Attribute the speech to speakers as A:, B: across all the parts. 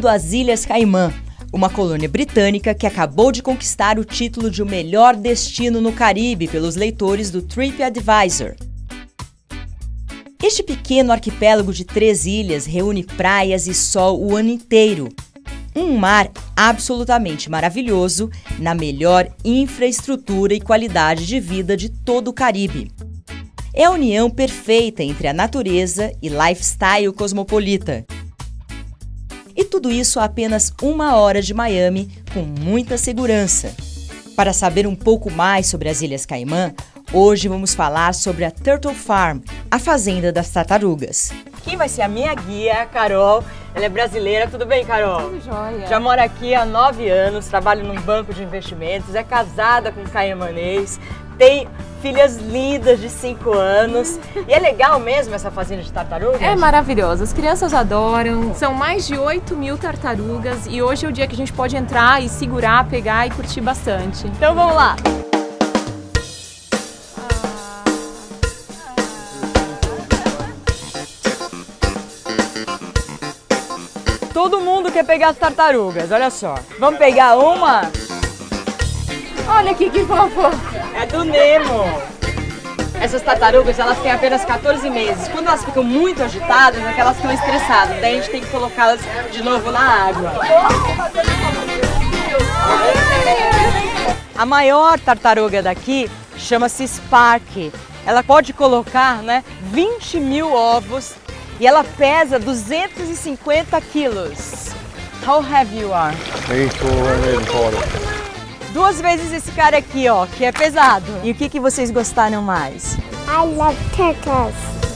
A: Bem-vindo às Ilhas Caimã, uma colônia britânica que acabou de conquistar o título de o melhor destino no Caribe pelos leitores do TripAdvisor. Este pequeno arquipélago de 3 ilhas reúne praias e sol o ano inteiro. Um mar absolutamente maravilhoso, na melhor infraestrutura e qualidade de vida de todo o Caribe. É a união perfeita entre a natureza e lifestyle cosmopolita. E tudo isso a apenas 1 hora de Miami, com muita segurança. Para saber um pouco mais sobre as Ilhas Caimã, hoje vamos falar sobre a Turtle Farm, a fazenda das tartarugas. Quem vai ser a minha guia, a Carol. Ela é brasileira. Tudo bem, Carol?
B: Tudo jóia.
A: Já mora aqui há 9 anos, trabalha num banco de investimentos, é casada com um caimanês, tem filhas lindas de 5 anos. E é legal mesmo essa fazenda de tartarugas?
B: É maravilhoso, as crianças adoram. São mais de 8.000 tartarugas e hoje é o dia que a gente pode entrar e segurar, pegar e curtir bastante.
A: Então vamos lá! Todo mundo quer pegar as tartarugas, olha só. Vamos pegar uma?
B: Olha aqui que fofo!
A: É do Nemo. Essas tartarugas, elas têm apenas 14 meses. Quando elas ficam muito agitadas, é que elas estão estressadas. Daí a gente tem que colocá-las de novo na água. A maior tartaruga daqui chama-se Sparky. Ela pode colocar, 20.000 ovos. E ela pesa 250 quilos. How heavy you are? 2 vezes esse cara aqui, ó, que é pesado. E o que vocês gostaram mais?
C: I love turtles.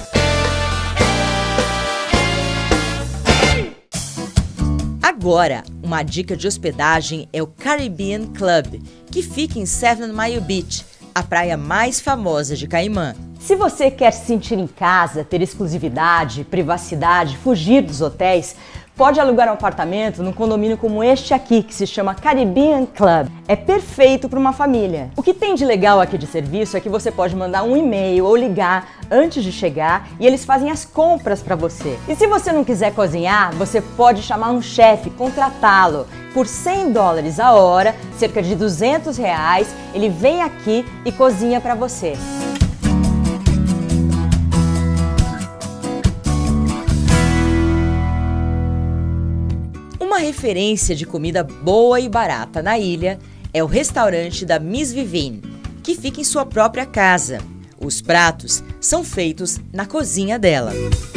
A: Agora, uma dica de hospedagem é o Caribbean Club, que fica em 7 Mile Beach, a praia mais famosa de Caimã. Se você quer se sentir em casa, ter exclusividade, privacidade, fugir dos hotéis, pode alugar um apartamento num condomínio como este aqui, que se chama Caribbean Club. É perfeito para uma família. O que tem de legal aqui de serviço é que você pode mandar um e-mail ou ligar antes de chegar e eles fazem as compras para você. E se você não quiser cozinhar, você pode chamar um chefe, contratá-lo. Por $100 a hora, cerca de R$200, ele vem aqui e cozinha para você. Uma referência de comida boa e barata na ilha é o restaurante da Miss Vivienne, que fica em sua própria casa. Os pratos são feitos na cozinha dela.